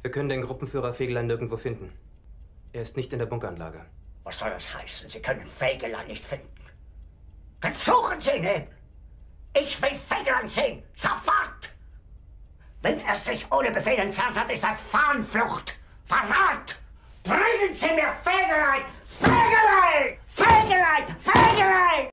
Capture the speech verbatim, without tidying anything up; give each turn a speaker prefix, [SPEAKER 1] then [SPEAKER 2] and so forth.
[SPEAKER 1] Wir können den Gruppenführer Fegelein nirgendwo finden. Er ist nicht in der Bunkeranlage.
[SPEAKER 2] Was soll das heißen? Sie können Fegelein nicht finden. Dann suchen Sie ihn eben. Ich will Fegelein sehen. Sofort! Wenn er sich ohne Befehl entfernt hat, ist das Fahnenflucht. Verrat! Bringen Sie mir Fegelein! Fegelein! Fegelein! Fegelein!